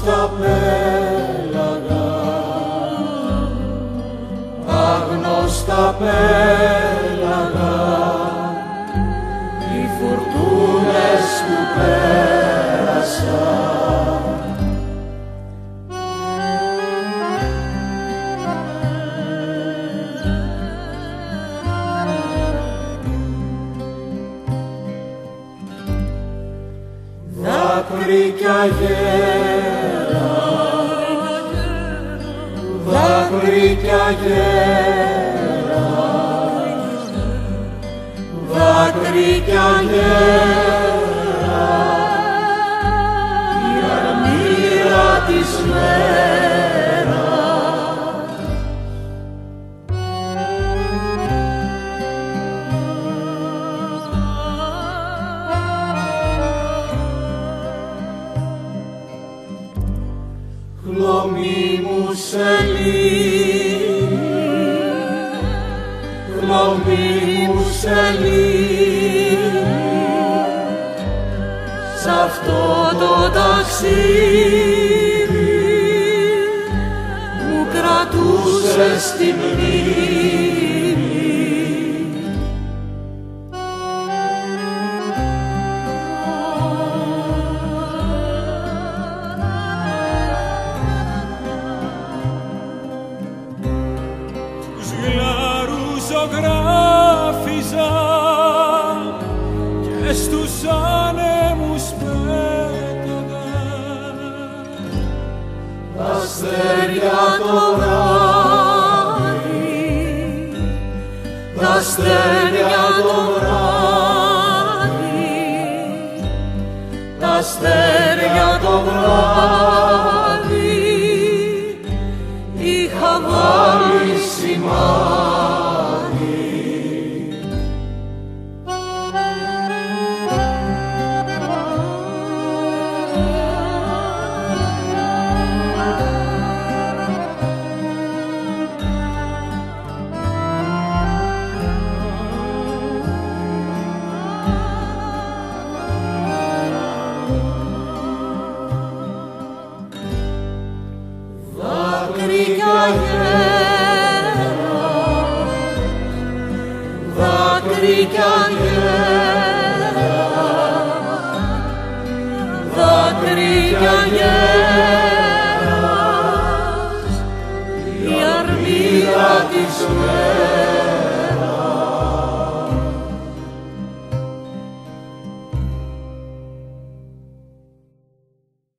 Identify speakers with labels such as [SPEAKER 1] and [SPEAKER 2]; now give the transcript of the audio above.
[SPEAKER 1] άγνωστα πέλαγα, άγνωστα πέλαγα, οι φουρτούνες που πέρασαν. Δάκρυ κι αγέρα, δάκρυ κι αγέρα, δάκρυ κι αγέρα, η αρμύρα της μέρας. Χλωμή μου σε λύνει, χλωμή μου σε λύνει, σ' αυτό το ταξίδι μου κρατούσε στη μνήμη.
[SPEAKER 2] Ζωγράφιζα και στους άνεμους πέταγα
[SPEAKER 1] τα αστέρια το βράδυ, τα αστέρια το βράδυ, τα αστέρια το βράδυ, είχα βάλει σημάδι. Δάκρυ κι αγέρα, δάκρυ κι αγέρα, δάκρυ κι αγέρα.